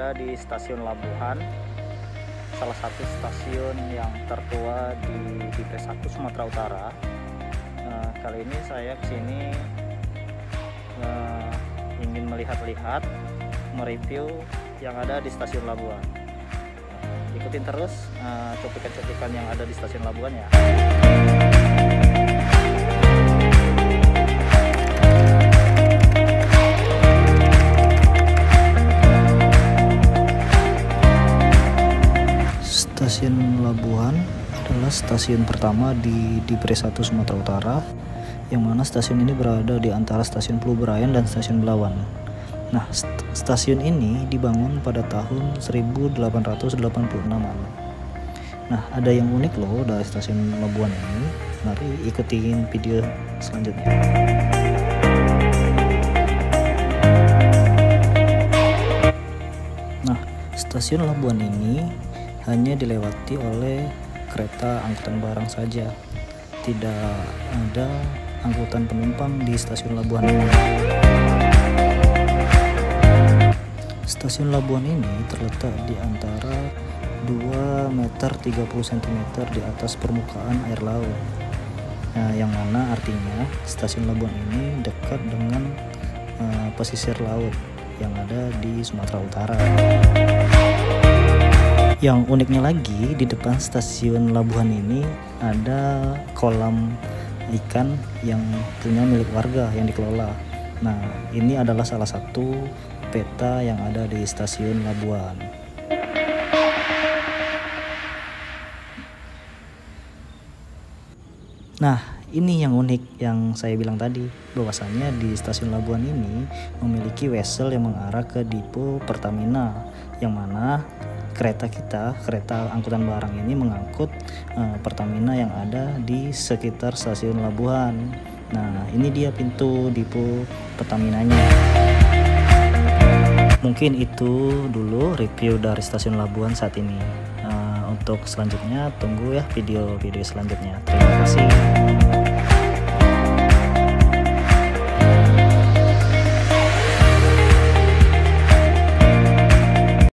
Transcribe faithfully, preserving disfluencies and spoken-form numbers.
berada di stasiun Labuhan, salah satu stasiun yang tertua di Divre satu Sumatera Utara. Nah, kali ini saya kesini uh, ingin melihat-lihat, mereview yang ada di stasiun Labuhan. Nah, ikutin terus uh, cuplikan-cuplikan yang ada di stasiun Labuhan ya. Stasiun Labuhan adalah stasiun pertama di Divre satu Sumatera Utara, yang mana stasiun ini berada di antara stasiun Peluberayan dan stasiun Belawan. Nah, st stasiun ini dibangun pada tahun seribu delapan ratus delapan puluh enam. Nah, ada yang unik loh dari stasiun Labuhan ini. Mari ikutin video selanjutnya. Nah, stasiun Labuhan ini hanya dilewati oleh kereta angkutan barang saja, tidak ada angkutan penumpang di stasiun Labuhan ini. Stasiun Labuhan ini terletak di antara dua meter tiga puluh sentimeter di atas permukaan air laut. Nah, yang mana artinya stasiun Labuhan ini dekat dengan uh, pesisir laut yang ada di Sumatera Utara. Yang uniknya lagi, di depan stasiun Labuhan ini ada kolam ikan yang punya milik warga yang dikelola. Nah, ini adalah salah satu peta yang ada di stasiun Labuhan. Nah, ini yang unik yang saya bilang tadi, bahwasanya di stasiun Labuhan ini memiliki wesel yang mengarah ke depo Pertamina, yang mana kereta kita, kereta angkutan barang ini mengangkut uh, Pertamina yang ada di sekitar stasiun Labuhan. Nah, ini dia pintu depo Pertaminanya. Mungkin itu dulu review dari stasiun Labuhan saat ini. Uh, untuk selanjutnya tunggu ya video-video selanjutnya. Terima kasih.